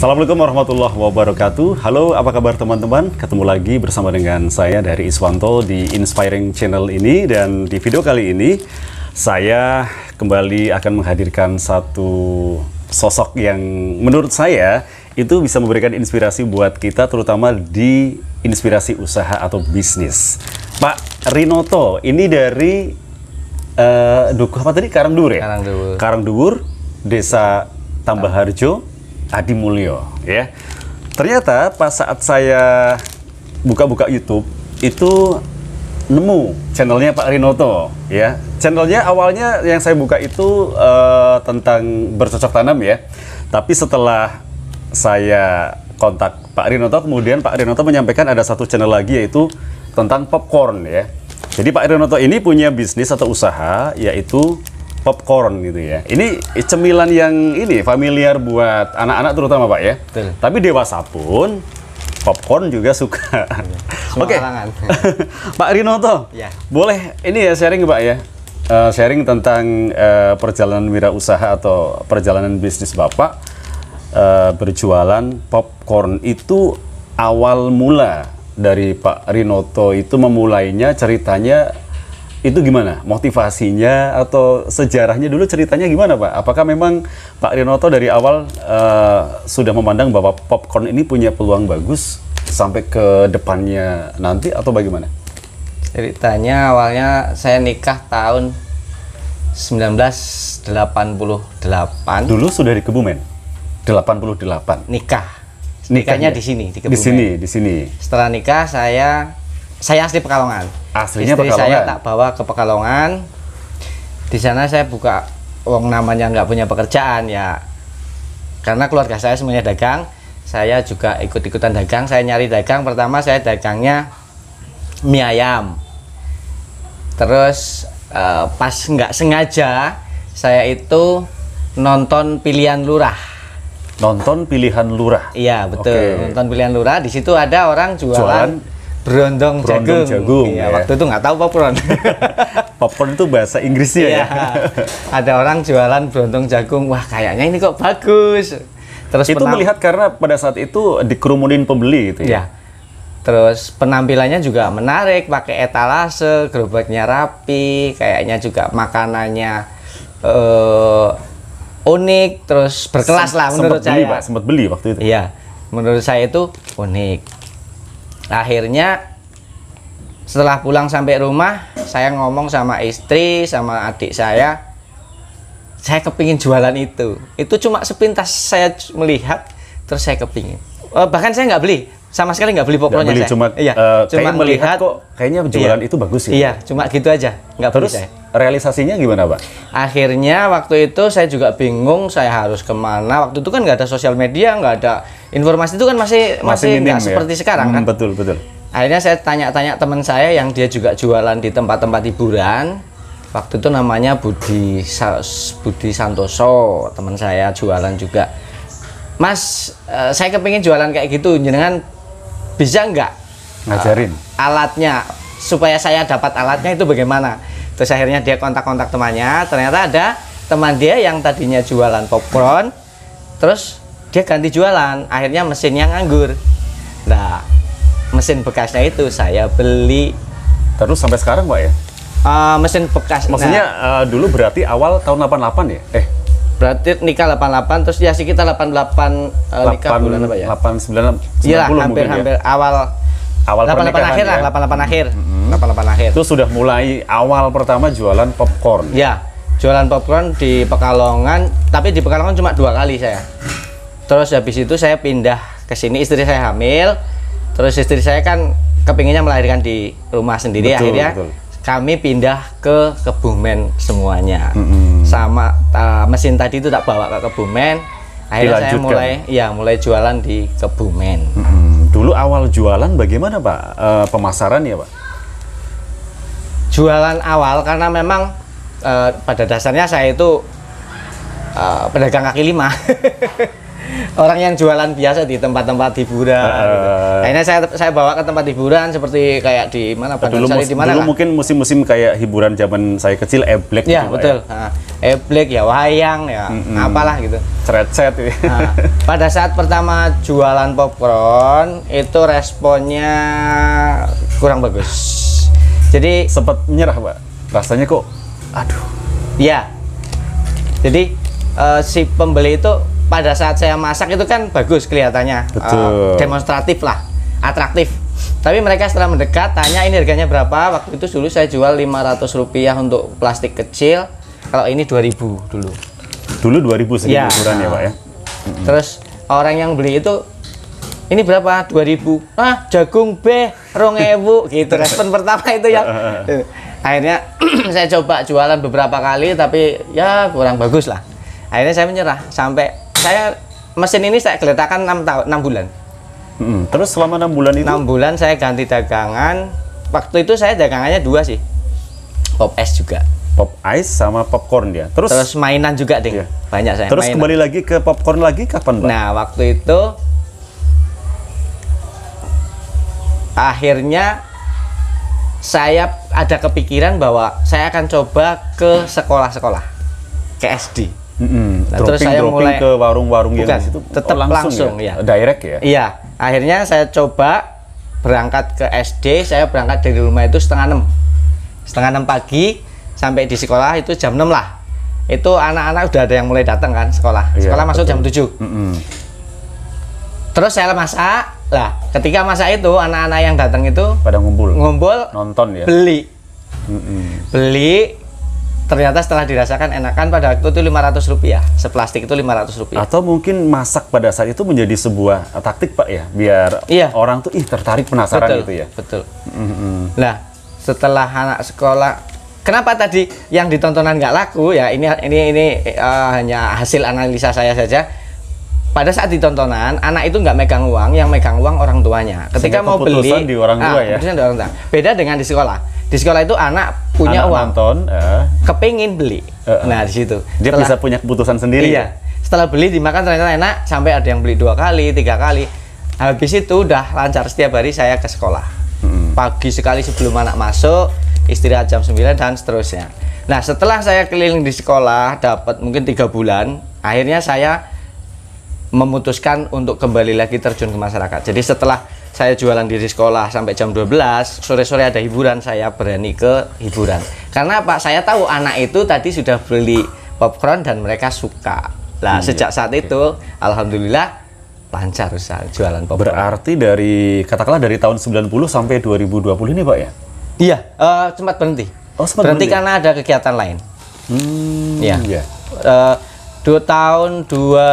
Assalamualaikum warahmatullahi wabarakatuh. Halo, apa kabar teman-teman? Ketemu lagi bersama dengan saya dari Iswanto di Inspiring Channel ini. Dan di video kali ini saya kembali akan menghadirkan satu sosok yang menurut saya itu bisa memberikan inspirasi buat kita, terutama di inspirasi usaha atau bisnis. Pak Rinoto, ini dari Dukuh apa tadi? Karangduwur ya? Karangduwur. Karangduwur, Desa Tambahharjo, Adimulyo ya. Ternyata pas saat saya buka-buka YouTube itu nemu channelnya Pak Rinoto ya. Channelnya awalnya yang saya buka itu tentang bercocok tanam ya. Tapi setelah saya kontak Pak Rinoto, kemudian Pak Rinoto menyampaikan ada satu channel lagi yaitu tentang popcorn ya. Jadi Pak Rinoto ini punya bisnis atau usaha yaitu popcorn gitu ya. Ini cemilan yang ini familiar buat anak-anak terutama Pak ya. Betul. Tapi dewasa pun popcorn juga suka. Oke. Pak Rinoto, ya. Boleh ini ya sharing Pak ya. Sharing tentang perjalanan wirausaha atau perjalanan bisnis Bapak berjualan popcorn. Itu awal mula dari Pak Rinoto itu memulainya, ceritanya itu gimana? Motivasinya atau sejarahnya dulu ceritanya gimana Pak? Apakah memang Pak Rinoto dari awal sudah memandang bahwa popcorn ini punya peluang bagus sampai ke depannya nanti atau bagaimana? Ceritanya awalnya saya nikah tahun 1988. Dulu sudah di Kebumen? 88? Nikahnya di sini, di Kebumen. Di sini. Setelah nikah saya asli Pekalongan. Aslinya Istri Pekalongan. saya tak bawa ke Pekalongan. Di sana saya buka, wong namanya nggak punya pekerjaan ya. Karena keluarga saya semuanya dagang, saya juga ikut-ikutan dagang. Saya nyari dagang. Pertama saya dagangnya mie ayam. Terus pas nggak sengaja saya itu nonton Pilihan Lurah. Nonton Pilihan Lurah. Iya betul. Oke. Nonton Pilihan Lurah. Di situ ada orang jualan Brondong jagung. ya. Iya, waktu itu nggak tahu popcorn. Popcorn itu bahasa Inggrisnya Iya. ya. Ada orang jualan Brondong jagung. Wah, kayaknya ini kok bagus. Terus Itu melihat karena pada saat itu dikerumunin pembeli gitu ya. Ya. Terus penampilannya juga menarik, pakai etalase, gerobaknya rapi, kayaknya juga makanannya unik, terus berkelas lah menurut saya. Pak, sempat beli waktu itu. Iya. Menurut saya itu unik. Akhirnya setelah pulang sampai rumah, saya ngomong sama istri, sama adik saya kepingin jualan itu. Itu cuma sepintas saya melihat, terus saya kepingin. Bahkan saya nggak beli, sama sekali nggak beli popcornnya saya. Cuma melihat kok kayaknya jualan itu bagus ya. Iya, cuma gitu aja, nggak beli saya. Realisasinya gimana Pak? Akhirnya waktu itu saya juga bingung saya harus kemana. Waktu itu kan nggak ada sosial media, nggak ada informasi, itu kan masih minim, nggak seperti sekarang kan. Betul. Akhirnya saya tanya-tanya teman saya yang dia juga jualan di tempat-tempat hiburan. Waktu itu namanya Budi Santoso, teman saya jualan juga. Mas, saya kepingin jualan kayak gitu, jenengan bisa nggak ngajarin alatnya supaya saya dapat alatnya itu bagaimana? Terus akhirnya dia kontak-kontak temannya, ternyata ada teman dia yang tadinya jualan popcorn, terus dia ganti jualan, akhirnya mesinnya nganggur. Nah, mesin bekasnya itu saya beli. Terus sampai sekarang Pak ya? Mesin bekas. Maksudnya dulu berarti awal tahun 88 ya? Berarti nikah 88, terus ya sekitar 88 nikah bulan apa ya? 89, 90 iya, mungkin hampir ya? awal 88 akhir ya? lah, 88 akhir. 88 akhir. Itu sudah mulai awal pertama jualan popcorn. Ya, jualan popcorn di Pekalongan, tapi di Pekalongan cuma 2 kali saya. Terus habis itu saya pindah ke sini, istri saya hamil. Terus istri saya kan kepinginnya melahirkan di rumah sendiri, akhirnya kami pindah ke Kebumen semuanya. Sama mesin tadi itu tak bawa ke Kebumen. Akhirnya saya mulai jualan di Kebumen. Dulu awal jualan bagaimana Pak pemasarannya Pak? Jualan awal karena memang pada dasarnya saya itu pedagang kaki lima. orang yang jualan biasa di tempat-tempat hiburan. Gitu. Akhirnya saya bawa ke tempat hiburan seperti kayak di mana dulu, di mana dulu mungkin musim-musim kayak hiburan zaman saya kecil, eblek ya gitu, betul. Pak, ya. Eblek ya, wayang ya, apalah gitu. Ceret-cet ya. Nah, pada saat pertama jualan popcorn itu responnya kurang bagus. Jadi Sempat menyerah, Pak. Rasanya kok aduh. ya. Jadi si pembeli itu pada saat saya masak itu kan bagus kelihatannya. Betul. Demonstratif lah, atraktif. Tapi mereka setelah mendekat tanya ini harganya berapa. Waktu itu dulu saya jual Rp500 untuk plastik kecil. Kalau ini 2.000 dulu. Dulu 2.000 segini ukuran ya, Pak ya. Terus orang yang beli itu ini berapa? 2.000. Ah, jagung B 2.000 gitu. Respon pertama itu ya. Akhirnya saya coba jualan beberapa kali tapi ya kurang bagus lah. Akhirnya saya menyerah sampai mesin ini saya geletakkan 6 bulan. Terus selama 6 bulan itu 6 bulan saya ganti dagangan. Waktu itu saya dagangannya 2 sih. Pop es juga. pop ice sama popcorn dia. Terus mainan juga deh. Iya. Banyak saya. Terus mainan. kembali lagi ke popcorn lagi kapan, Pak? Nah, waktu itu akhirnya saya ada kepikiran bahwa saya akan coba ke sekolah-sekolah, ke SD. Nah, terus saya mulai ke warung-warung yang bukan, di situ. tetap langsung ya. Direct ya? Iya, akhirnya saya coba berangkat ke SD. Saya berangkat dari rumah itu setengah 6 pagi sampai di sekolah itu jam 6 lah. Itu anak-anak udah ada yang mulai datang kan sekolah. Iya, Sekolah masuk betul. jam 7. Terus saya masak. Lah, ketika masak itu anak-anak yang datang itu Pada ngumpul nonton ya. beli. Beli. Ternyata setelah dirasakan enakan pada waktu itu Rp500. Seplastik itu Rp500. Atau mungkin masak pada saat itu menjadi sebuah taktik, Pak ya, biar Iya. orang tuh tertarik, penasaran Betul, gitu ya. betul. Nah, setelah anak sekolah, kenapa tadi yang ditontonan nggak laku ya? Ini hanya hasil analisa saya saja. Pada saat ditontonan, anak itu nggak megang uang, yang megang uang orang tuanya. Ketika Sehingga mau beli, keputusan di orang tua ya. keputusan di orang tua. Beda dengan di sekolah. Di sekolah itu anak punya Anak uang, nonton, kepingin beli. Nah, di situ dia bisa punya keputusan sendiri. Iya. Setelah beli dimakan ternyata enak, sampai ada yang beli 2 kali, 3 kali. Habis itu udah lancar, setiap hari saya ke sekolah. Pagi sekali sebelum anak masuk, istirahat jam 9 dan seterusnya. Nah, setelah saya keliling di sekolah dapat mungkin 3 bulan, akhirnya saya memutuskan untuk kembali lagi terjun ke masyarakat. Jadi setelah saya jualan di sekolah sampai jam 12, sore-sore ada hiburan, saya berani ke hiburan. Karena Pak, saya tahu anak itu tadi sudah beli popcorn dan mereka suka. Nah, sejak saat itu, alhamdulillah lancar usaha jualan popcorn. Berarti katakanlah dari tahun 90 sampai 2020 ini, Pak ya? Iya, sempat berhenti. Oh, sempat berhenti berhenti? karena ada kegiatan lain. Iya. Iya. 2 tahun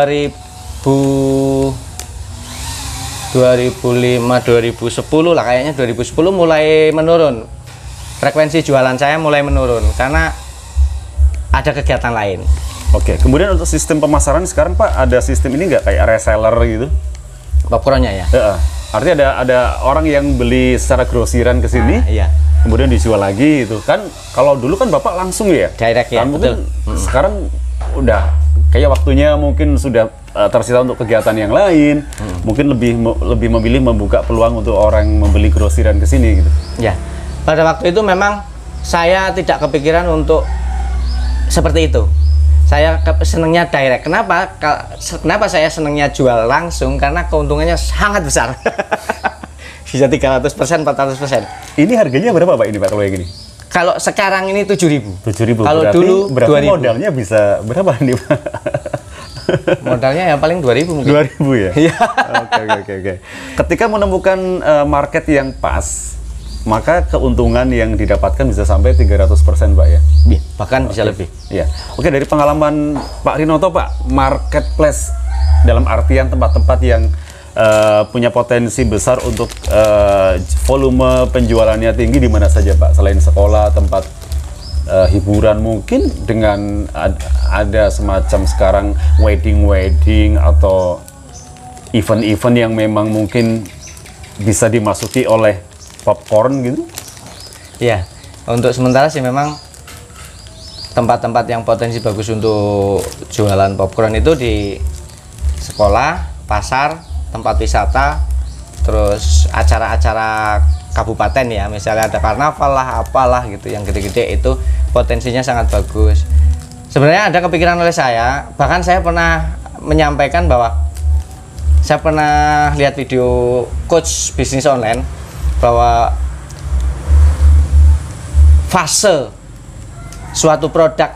2005, 2010 lah kayaknya 2010 mulai menurun. Frekuensi jualan saya mulai menurun karena ada kegiatan lain. Oke, kemudian untuk sistem pemasaran sekarang, Pak, ada sistem ini nggak kayak reseller gitu? Popcornnya ya? Artinya ada orang yang beli secara grosiran ke sini, Iya. kemudian dijual lagi itu. Kan kalau dulu kan Bapak langsung ya? Direct ya, Kan mungkin betul. sekarang udah kayak waktunya mungkin sudah tersita untuk kegiatan yang lain. Mungkin lebih memilih membuka peluang untuk orang membeli grosiran ke sini gitu. Ya. Pada waktu itu memang saya tidak kepikiran untuk seperti itu. Saya senangnya direct. Kenapa saya senangnya jual langsung? Karena keuntungannya sangat besar. Bisa 300%, 400%. Ini harganya berapa, Pak, ini, Pak, kalau yang gini? Kalau sekarang ini 7.000. 7.000. Kalau berarti, dulu berarti 2.000. modalnya bisa berapa nih, Pak? Modalnya ya paling 2.000 mungkin. 2.000 ya? Iya. Oke. Ketika menemukan market yang pas, maka keuntungan yang didapatkan bisa sampai 300%, Pak ya? Bahkan bisa lebih. Iya. Oke, dari pengalaman Pak Rinoto, Pak, marketplace dalam artian tempat-tempat yang punya potensi besar untuk volume penjualannya tinggi di mana saja, Pak? Selain sekolah, tempat hiburan mungkin dengan ada semacam sekarang wedding atau event-event yang memang mungkin bisa dimasuki oleh popcorn gitu? Iya. Untuk sementara sih memang tempat-tempat yang potensi bagus untuk jualan popcorn itu di sekolah, pasar, tempat wisata, terus acara-acara kabupaten ya, misalnya ada karnaval lah, apalah gitu, yang gede-gede itu potensinya sangat bagus. Sebenarnya ada kepikiran oleh saya, bahkan saya pernah menyampaikan bahwa saya pernah lihat video coach bisnis online bahwa fase suatu produk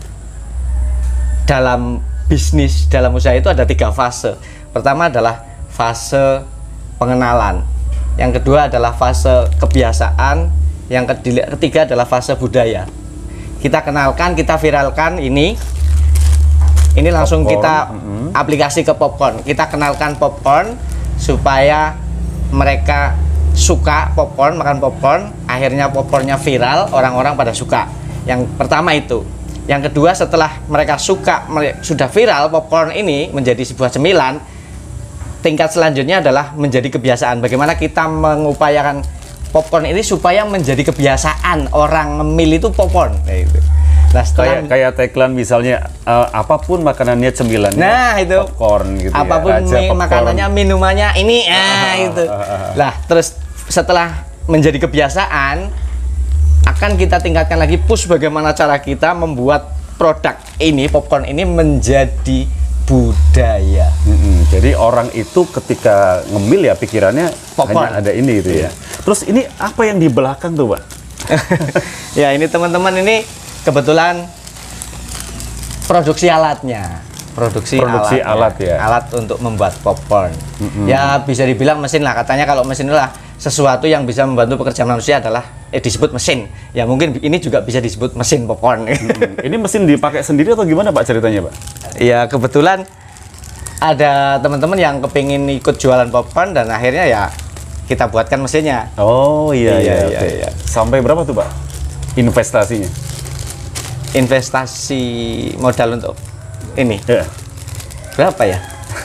dalam bisnis, dalam usaha itu ada 3 fase. Pertama adalah fase pengenalan, yang kedua adalah fase kebiasaan, yang ketiga adalah fase budaya. Kita kenalkan, kita viralkan ini langsung Popcorn. kita aplikasi ke popcorn. Kita kenalkan popcorn supaya mereka suka popcorn, makan popcorn, akhirnya popcornnya viral, orang-orang pada suka. Yang pertama itu. Yang kedua, setelah mereka suka, sudah viral, popcorn ini menjadi sebuah cemilan, tingkat selanjutnya adalah menjadi kebiasaan. Bagaimana kita mengupayakan popcorn ini supaya menjadi kebiasaan orang ngemil itu popcorn. Nah, setelah Kayak tagline misalnya apapun makanannya cemilannya nah itu popcorn gitu apapun ya. Raja popcorn. makanannya, minumannya ini itu. Lah, terus setelah menjadi kebiasaan akan kita tingkatkan lagi, push bagaimana cara kita membuat produk ini, popcorn ini menjadi budaya. Jadi orang itu ketika ngemil ya pikirannya Popcorn. hanya ada ini gitu ya. Terus ini apa yang di belakang tuh, Pak? Ya, ini teman-teman, ini kebetulan produksi alatnya. Produksi alat ya. Alat untuk membuat popcorn. Ya, bisa dibilang mesin lah. Katanya kalau mesin itulah sesuatu yang bisa membantu pekerjaan manusia adalah disebut mesin. Ya, mungkin ini juga bisa disebut mesin popcorn. Ini mesin dipakai sendiri atau gimana, Pak, ceritanya, Pak? Ya, kebetulan ada teman-teman yang kepingin ikut jualan popcorn dan akhirnya ya kita buatkan mesinnya. Oh iya, oke. iya. Sampai berapa tuh, Pak, investasinya? Investasi modal untuk ini Ya. berapa ya?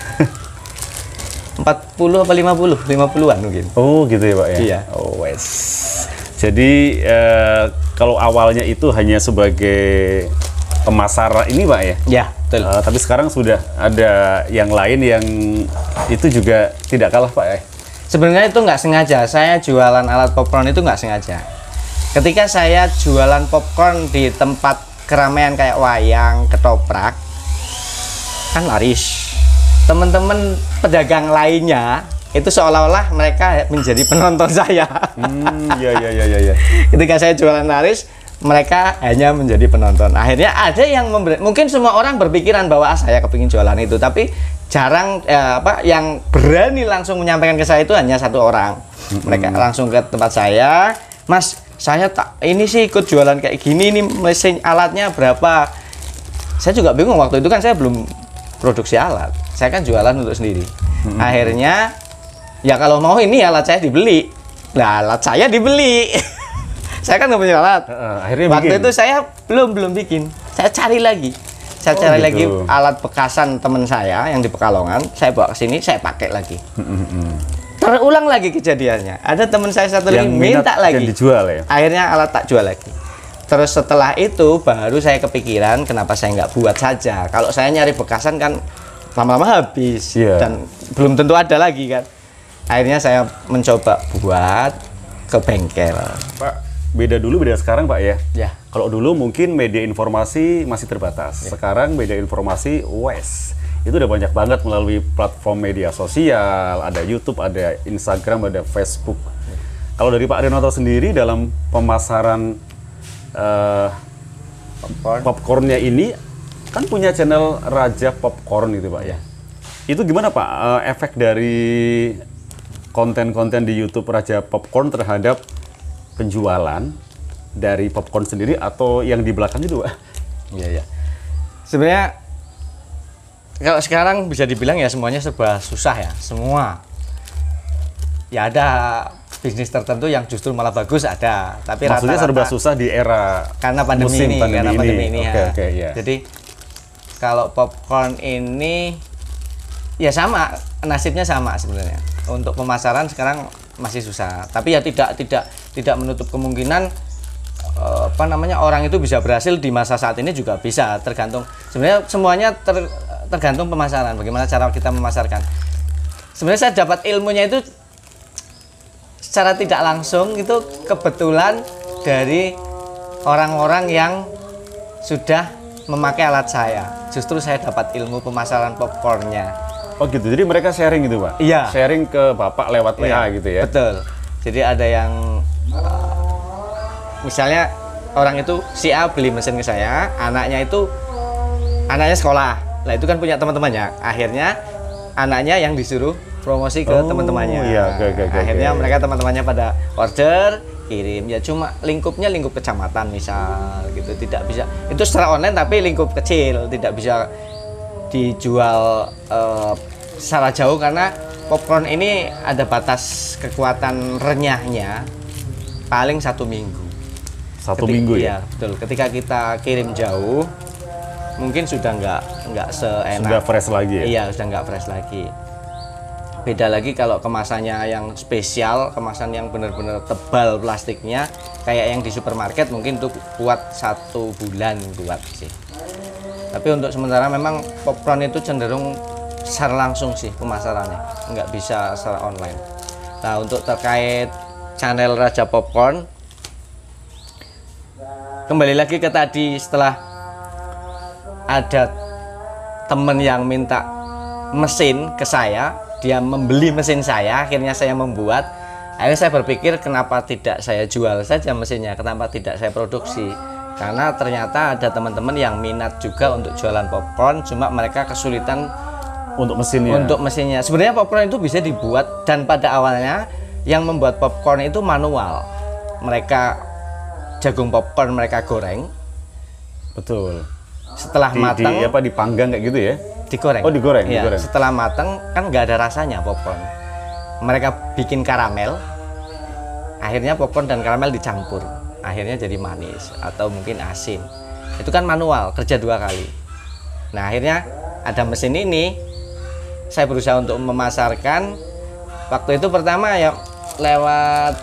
40 apa 50? 50-an mungkin. Oh gitu ya, Pak ya? Iya. Oh wes. Jadi kalau awalnya itu hanya sebagai pemasaran ini, Pak ya? Ya, betul. Tapi sekarang sudah ada yang lain yang itu juga tidak kalah, Pak ya? Sebenarnya itu nggak sengaja. Saya jualan alat popcorn itu nggak sengaja. Ketika saya jualan popcorn di tempat keramaian kayak wayang, ketoprak, kan laris. Teman-teman pedagang lainnya itu seolah-olah mereka menjadi penonton saya. Iya. Ketika saya jualan laris, mereka hanya menjadi penonton. Akhirnya ada yang mungkin semua orang berpikiran bahwa saya kepingin jualan itu, tapi jarang yang berani langsung menyampaikan ke saya itu hanya 1 orang. Mereka langsung ke tempat saya, Mas, saya ini sih ikut jualan kayak gini, ini mesin alatnya berapa? Saya juga bingung, waktu itu kan saya belum produksi alat, saya kan jualan untuk sendiri. Akhirnya ya kalau mau ini alat saya dibeli. Nah, alat saya dibeli. Saya kan nggak punya alat. Akhirnya waktu bikin. itu saya belum bikin. Saya cari lagi. Saya cari gitu. lagi alat bekasan teman saya yang di Pekalongan. Saya bawa ke sini, saya pakai lagi. Terulang lagi kejadiannya. Ada teman saya satu lagi Yang minta minat lagi. yang dijual ya? Akhirnya alat tak jual lagi. Terus setelah itu baru saya kepikiran kenapa saya nggak buat saja. Kalau saya nyari bekasan kan lama-lama habis dan belum tentu ada lagi kan. Akhirnya saya mencoba buat ke bengkel. Pak, beda dulu beda sekarang, Pak ya? Ya. Kalau dulu mungkin media informasi masih terbatas. Sekarang media informasi wes. Itu udah banyak banget melalui platform media sosial, ada YouTube, ada Instagram, ada Facebook. Kalau dari Pak Renoto sendiri dalam pemasaran popcornnya ini kan punya channel Raja Popcorn gitu, Pak ya. Itu gimana, Pak, efek dari konten-konten di YouTube Raja Popcorn terhadap penjualan dari popcorn sendiri atau yang di belakang itu, Pak? Iya. Sebenarnya kalau sekarang bisa dibilang ya semuanya serba susah ya. Semua. Ya ada bisnis tertentu yang justru malah bagus ada, tapi Maksudnya serba rata-rata susah di era karena pandemi musim ini, Oke, ya. Jadi kalau popcorn ini ya sama, nasibnya sama sebenarnya. Untuk pemasaran sekarang masih susah, tapi ya tidak menutup kemungkinan orang itu bisa berhasil di masa saat ini juga bisa, tergantung. Sebenarnya semuanya tergantung pemasaran, bagaimana cara kita memasarkan. Sebenarnya saya dapat ilmunya itu secara tidak langsung, itu kebetulan dari orang-orang yang sudah memakai alat saya. Justru saya dapat ilmu pemasaran popcornnya. Oh gitu, jadi mereka sharing gitu Pak? Iya. Sharing ke Bapak lewat WA Iya, gitu ya? Betul. Jadi ada yang misalnya orang itu si A beli mesin ke saya, anaknya sekolah. Lah itu kan punya teman-temannya. Akhirnya anaknya yang disuruh promosi ke teman-temannya. Iya, oke. Akhirnya mereka teman-temannya pada order, kirim. Ya cuma lingkupnya lingkup kecamatan misal gitu. Tidak bisa. Itu secara online tapi lingkup kecil, tidak bisa dijual secara jauh karena popcorn ini ada batas kekuatan renyahnya paling 1 minggu. Satu minggu Iya, ya? betul. Ketika kita kirim jauh, mungkin sudah nggak seenak. Sudah fresh lagi ya? Iya, sudah nggak fresh lagi. Beda lagi kalau kemasannya yang spesial, kemasan yang benar-benar tebal plastiknya, kayak yang di supermarket mungkin untuk kuat 1 bulan kuat sih. Tapi untuk sementara memang popcorn itu cenderung secara langsung sih pemasarannya, nggak bisa secara online. Nah, untuk terkait channel Raja Popcorn, kembali lagi ke tadi, setelah ada temen yang minta mesin ke saya, dia membeli mesin saya, akhirnya saya membuat. Akhirnya saya berpikir kenapa tidak saya jual saja mesinnya, kenapa tidak saya produksi. Karena ternyata ada teman-teman yang minat juga untuk jualan popcorn, cuma mereka kesulitan Untuk mesinnya? Untuk mesinnya. Sebenarnya popcorn itu bisa dibuat, dan pada awalnya yang membuat popcorn itu manual. Mereka jagung popcorn mereka goreng. Betul. Setelah matang, dipanggang kayak gitu ya? digoreng. Oh, digoreng, Iya, digoreng. setelah matang kan nggak ada rasanya popcorn. Mereka bikin karamel. Akhirnya popcorn dan karamel dicampur. Akhirnya jadi manis atau mungkin asin. Itu kan manual, kerja 2 kali. Nah, akhirnya ada mesin ini, saya berusaha untuk memasarkan. Waktu itu pertama ya lewat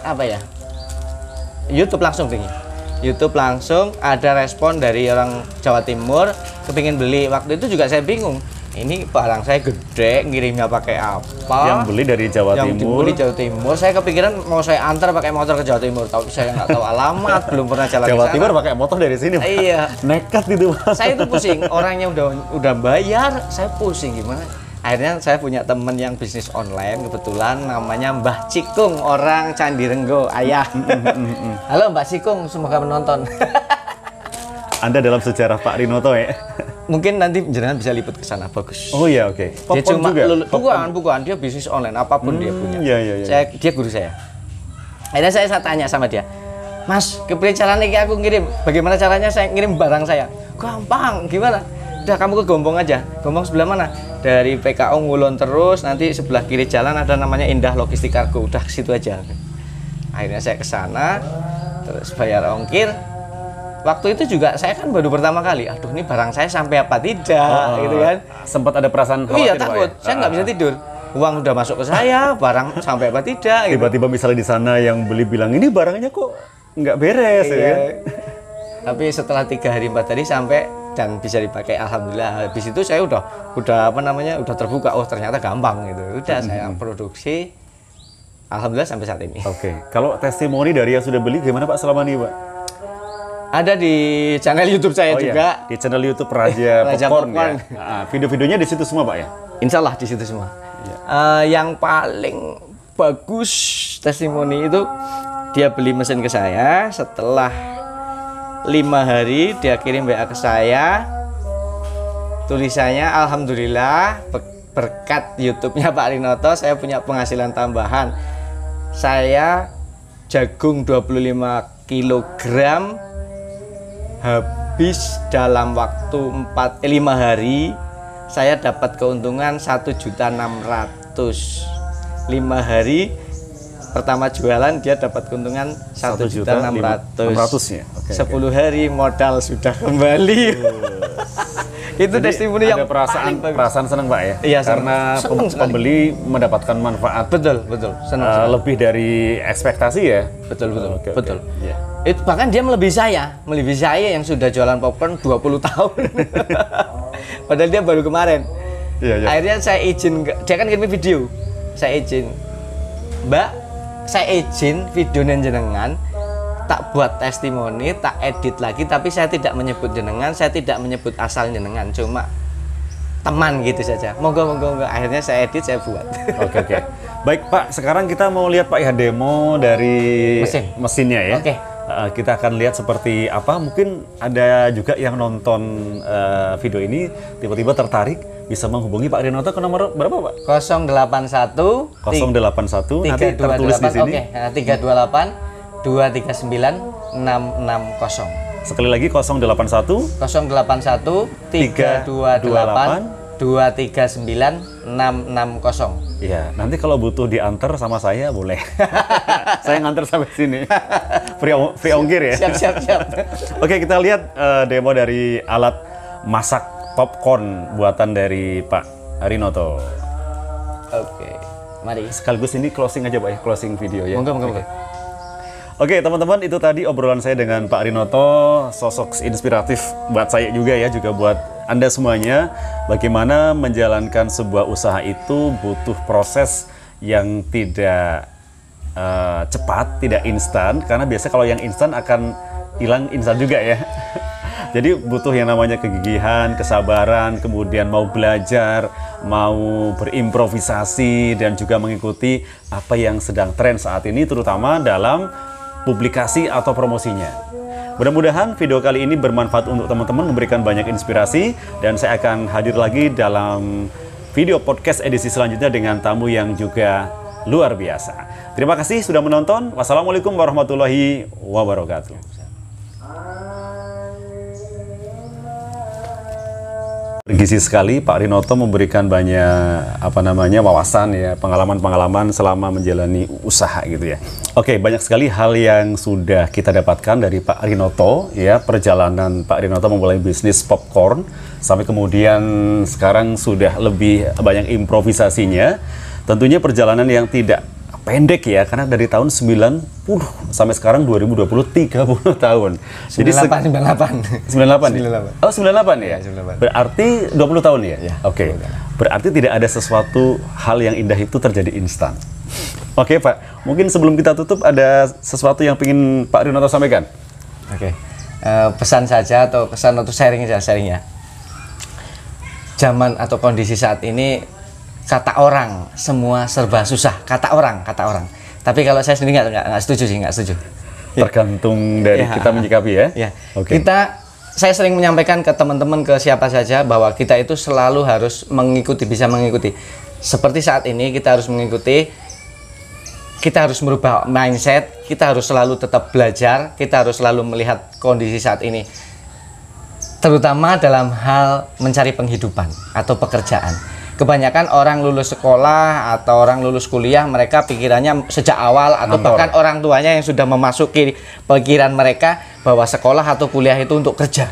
YouTube langsung tinggi. YouTube langsung ada respon dari orang Jawa Timur kepingin beli. Waktu itu juga saya bingung. Ini barang saya gede, ngirimnya pakai apa? Yang beli dari Jawa Yang Timur. dibeli Jawa Timur. Saya kepikiran mau saya antar pakai motor ke Jawa Timur. Tapi saya nggak tahu alamat, belum pernah jalan ke Jawa sana. Timur pakai motor dari sini Pak? Iya. Nekat gitu Pak? Saya itu pusing, orangnya udah bayar, saya pusing gimana. Akhirnya saya punya temen yang bisnis online, kebetulan namanya Mbah Cikung, orang Candi Renggo, ayah. Halo Mbak Cikung, semoga menonton. Anda dalam sejarah Pak Rinoto ya? Mungkin nanti jenengan bisa liput ke sana, bagus. Oh iya, oke. Dia Popcorn cuma juga? bukan, dia bisnis online, apapun dia punya. Iya. Dia guru saya. Akhirnya saya tanya sama dia, Mas, kepriye caranya aku ngirim? Bagaimana caranya saya ngirim barang saya? Gampang, gimana? Udah kamu ke Gombong aja. Gombong sebelah mana? Dari PKO ngulon terus, nanti sebelah kiri jalan ada namanya Indah Logistik Kargo. Udah ke situ aja. Akhirnya saya ke sana, terus bayar ongkir. Waktu itu juga saya kan baru pertama kali. Aduh, ini barang saya sampai apa tidak, gitu kan? Sempat ada perasaan khawatir Iya, Pak, takut. ya? Saya nggak bisa tidur. Uang udah masuk ke saya, barang sampai apa tidak. Gitu. Tiba-tiba misalnya di sana yang beli bilang ini barangnya kok nggak beres ya? Iya. Tapi setelah 3 hari 4 hari sampai dan bisa dipakai, alhamdulillah. Habis itu saya udah terbuka. Oh, ternyata gampang gitu. Udah saya produksi, alhamdulillah sampai saat ini. Oke. Kalau testimoni dari yang sudah beli gimana Pak selama ini Pak? Ada di channel YouTube saya juga. Di channel YouTube Raja, Raja Popcorn, Popcorn. ya. Nah, video-videonya di situ semua Pak ya? Insya Allah di situ semua. Yang paling bagus testimoni itu dia beli mesin ke saya, setelah 5 hari dia kirim WA ke saya, tulisannya alhamdulillah berkat YouTube-nya Pak Rinoto saya punya penghasilan tambahan. Saya jagung 25 kilogram habis dalam waktu 5 hari, saya dapat keuntungan 1.600.000. 5 hari pertama jualan dia dapat keuntungan 1.600.000 ya. 10 hari modal sudah kembali. Itu testimoni yang ada perasaan senang Pak ya? Iya, karena senang sekali. pembeli mendapatkan manfaat Betul, senang. lebih dari ekspektasi ya. Betul. Oke. Iya. Itu bahkan dia melebihi saya yang sudah jualan popcorn 20 tahun. Padahal dia baru kemarin. Iya, iya. Akhirnya saya izin, dia kan kirim video. Saya izin, Mbak, saya izin video jenengan tak buat testimoni, tak edit lagi, tapi saya tidak menyebut jenengan, saya tidak menyebut asal jenengan, cuma teman gitu saja. Monggo. Akhirnya saya edit, saya buat. Oke. Baik Pak, sekarang kita mau lihat Pak ya demo dari mesinnya ya. Oke. Kita akan lihat seperti apa. Mungkin ada juga yang nonton video ini tiba-tiba tertarik, bisa menghubungi Pak Rinoto ke nomor berapa Pak? 081 081 nanti tertulis di sini. Oke, 328 239 660. Sekali lagi 081 081 328 239 660. Iya, nanti kalau butuh diantar sama saya boleh. Saya nganter sampai sini. Free ongkir ya. Siap. Oke, kita lihat demo dari alat masak popcorn buatan dari Pak Rinoto. Oke, mari. Sekaligus ini closing aja Pak ya, closing video ya. Monggo. Oke teman-teman, itu tadi obrolan saya dengan Pak Rinoto, sosok inspiratif buat saya juga ya, juga buat Anda semuanya. Bagaimana menjalankan sebuah usaha itu butuh proses yang tidak cepat, tidak instan, karena biasanya kalau yang instan akan hilang instan juga ya. Jadi butuh yang namanya kegigihan, kesabaran, kemudian mau belajar, mau berimprovisasi, dan juga mengikuti apa yang sedang tren saat ini, terutama dalam publikasi atau promosinya. Mudah-mudahan video kali ini bermanfaat untuk teman-teman, memberikan banyak inspirasi, dan saya akan hadir lagi dalam video podcast edisi selanjutnya dengan tamu yang juga luar biasa. Terima kasih sudah menonton. Wassalamualaikum warahmatullahi wabarakatuh. Bergizi sekali Pak Rinoto memberikan banyak wawasan ya, pengalaman-pengalaman selama menjalani usaha gitu ya. Oke, banyak sekali hal yang sudah kita dapatkan dari Pak Rinoto ya, perjalanan Pak Rinoto memulai bisnis popcorn sampai kemudian sekarang sudah lebih banyak improvisasinya. Tentunya perjalanan yang tidak pendek ya, karena dari tahun 90 sampai sekarang 2020 30 tahun. Jadi 98. 98 ya? Oh 98 ya? 98. Berarti 20 tahun ya? Ya, Oke. Berarti tidak ada sesuatu hal yang indah itu terjadi instan. Oke Pak, mungkin sebelum kita tutup ada sesuatu yang ingin Pak Rinoto sampaikan? Oke. Pesan saja atau pesan atau sharing ya. Zaman atau kondisi saat ini, kata orang semua serba susah, kata orang. Tapi kalau saya sendiri nggak setuju. Tergantung dari kita menyikapi ya. Ya. Oke. Saya sering menyampaikan ke teman-teman, ke siapa saja, bahwa kita itu selalu harus bisa mengikuti. Seperti saat ini kita harus mengikuti, kita harus merubah mindset, kita harus selalu tetap belajar, kita harus selalu melihat kondisi saat ini. Terutama dalam hal mencari penghidupan atau pekerjaan. Kebanyakan orang lulus sekolah atau orang lulus kuliah, mereka pikirannya sejak awal atau bahkan orang tuanya yang sudah memasuki pikiran mereka bahwa sekolah atau kuliah itu untuk kerja.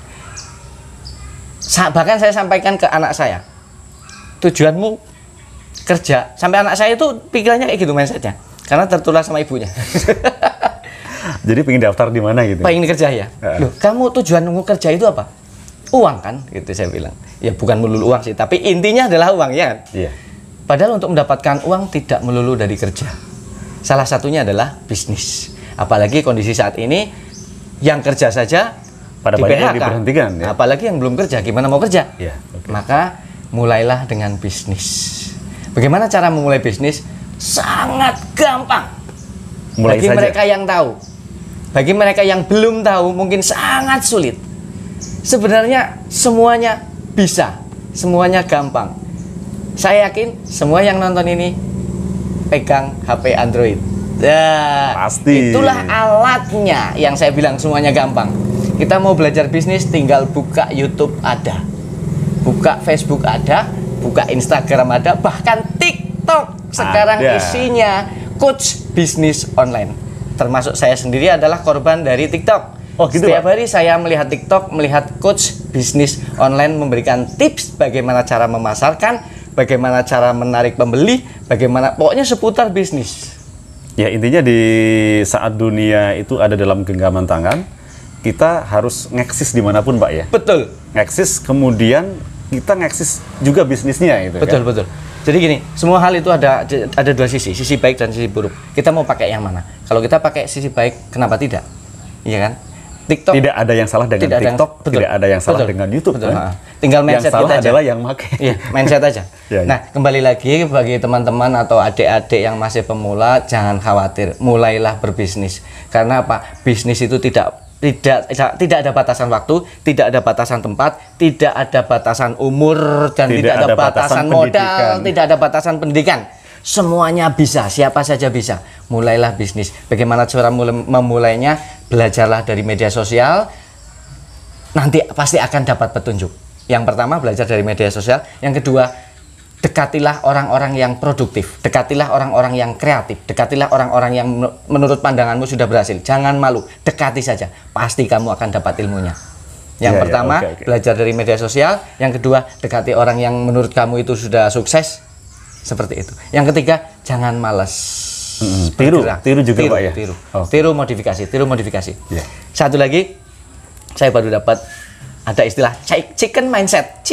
Bahkan saya sampaikan ke anak saya, tujuanmu kerja. Sampai anak saya itu pikirannya kayak gitu mindsetnya, karena tertular sama ibunya. Jadi pengen daftar di mana gitu? Pengen kerja ya. Loh, kamu tujuanmu kerja itu apa? Uang kan, gitu saya bilang. Ya bukan melulu uang sih, tapi intinya adalah uang ya kan. Iya. Padahal untuk mendapatkan uang tidak melulu dari kerja. Salah satunya adalah bisnis. Apalagi kondisi saat ini, yang kerja saja pada di banyak yang PHK. diberhentikan ya. Apalagi yang belum kerja, gimana mau kerja? Iya, oke. Maka mulailah dengan bisnis. Bagaimana cara memulai bisnis? Sangat gampang. Mulai bagi saja. mereka yang tahu. Bagi mereka yang belum tahu, mungkin sangat sulit. Sebenarnya semuanya bisa, semuanya gampang. Saya yakin semua yang nonton ini pegang HP Android. Ya, pasti. Itulah alatnya yang saya bilang semuanya gampang. Kita mau belajar bisnis, tinggal buka YouTube ada, buka Facebook ada, buka Instagram ada, bahkan TikTok sekarang ada. isinya coach bisnis online. Termasuk saya sendiri adalah korban dari TikTok. Oh, gitu, Setiap Pak? hari saya melihat TikTok, melihat coach bisnis online memberikan tips bagaimana cara memasarkan, bagaimana cara menarik pembeli, bagaimana pokoknya seputar bisnis. Ya intinya di saat dunia itu ada dalam genggaman tangan, kita harus ngeksis dimanapun Pak ya. Betul. Ngeksis kemudian kita ngeksis juga bisnisnya gitu. Betul, kan? betul. Jadi gini, semua hal itu ada dua sisi baik dan sisi buruk. Kita mau pakai yang mana? Kalau kita pakai sisi baik, kenapa tidak? Iya kan? TikTok tidak ada yang salah dengan TikTok, tidak ada yang salah dengan YouTube. Betul. Kan? Tinggal mindset yang salah kita aja. adalah yang pakai. Iya, mindset aja. Ya, nah, kembali lagi bagi teman-teman atau adik-adik yang masih pemula, jangan khawatir, mulailah berbisnis. Karena apa? Bisnis itu tidak ada batasan waktu, tidak ada batasan tempat, tidak ada batasan umur, dan tidak ada batasan modal, tidak ada batasan pendidikan. Semuanya bisa, siapa saja bisa. Mulailah bisnis. Bagaimana cara memulainya? Belajarlah dari media sosial. Nanti pasti akan dapat petunjuk. Yang pertama, belajar dari media sosial. Yang kedua, dekatilah orang-orang yang produktif. Dekatilah orang-orang yang kreatif. Dekatilah orang-orang yang menurut pandanganmu sudah berhasil. Jangan malu, dekati saja. Pasti kamu akan dapat ilmunya. Yang pertama, belajar dari media sosial. Yang kedua, dekati orang yang menurut kamu itu sudah sukses. Seperti itu. Yang ketiga, jangan malas. Tiru juga Pak ya. Tiru modifikasi. Yeah. Satu lagi, saya baru dapat ada istilah chicken mindset.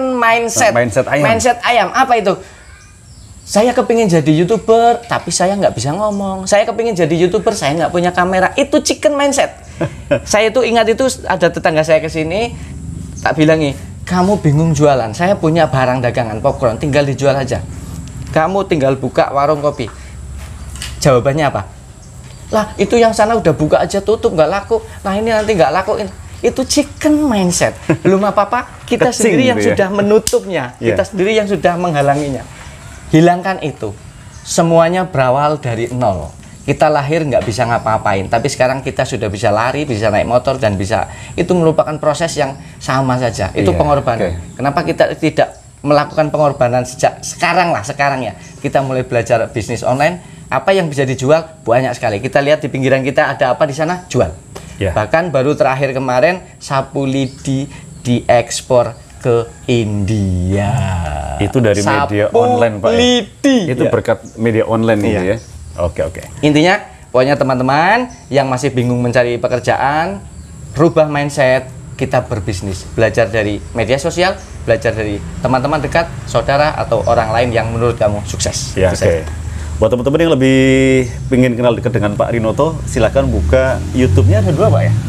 Mindset ayam. Apa itu? Saya kepingin jadi YouTuber, tapi saya nggak bisa ngomong. Saya kepingin jadi YouTuber, saya nggak punya kamera. Itu chicken mindset. Saya tuh ingat itu ada tetangga saya ke sini, tak bilangi, kamu bingung jualan. Saya punya barang dagangan popcorn, tinggal dijual aja. Kamu tinggal buka warung kopi. Jawabannya apa? Lah, itu yang sana udah buka aja tutup, nggak laku. Nah, ini nanti nggak laku. Itu chicken mindset. Belum apa-apa, kita sendiri yang sudah menutupnya. Kita sendiri yang sudah menghalanginya. Hilangkan itu. Semuanya berawal dari nol. Kita lahir nggak bisa ngapa-ngapain, tapi sekarang kita sudah bisa lari, bisa naik motor, dan bisa. Itu merupakan proses yang sama saja. Itu pengorbanan. Kenapa kita tidak melakukan pengorbanan sejak sekarang ya? Kita mulai belajar bisnis online. Apa yang bisa dijual banyak sekali. Kita lihat di pinggiran kita ada apa di sana, jual. Bahkan baru terakhir kemarin sapu lidi diekspor ke India. Itu dari media online Pak. Itu berkat media online ini ya. Oke. Intinya, pokoknya teman-teman yang masih bingung mencari pekerjaan, rubah mindset, kita berbisnis. Belajar dari media sosial, belajar dari teman-teman dekat, saudara, atau orang lain yang menurut kamu sukses. Ya, buat teman-teman yang lebih ingin kenal dekat dengan Pak Rinoto, silahkan buka YouTube-nya, ada 2 Pak ya?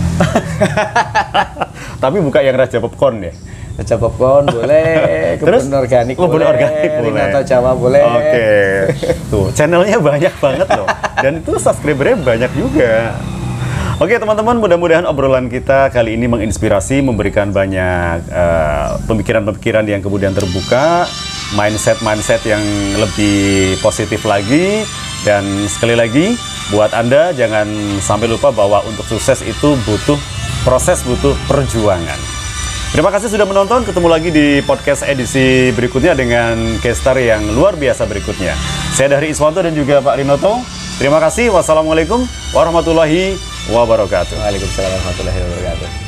Tapi buka yang Raja Popcorn ya? Raja Popcorn boleh, Kebun Organik boleh, Rinoto Jawa boleh. Oke. Tuh, channelnya banyak banget loh. Dan itu subscribernya banyak juga. Oke teman-teman, mudah-mudahan obrolan kita kali ini menginspirasi, memberikan banyak pemikiran-pemikiran yang kemudian terbuka, mindset yang lebih positif lagi. Dan sekali lagi, buat Anda jangan sampai lupa bahwa untuk sukses itu butuh proses, butuh perjuangan. Terima kasih sudah menonton, ketemu lagi di podcast edisi berikutnya dengan guest star yang luar biasa berikutnya. Saya Dahri Iswanto dan juga Pak Rinoto. Terima kasih, wassalamualaikum warahmatullahi wabarakatuh. Waalaikumsalam warahmatullahi wabarakatuh.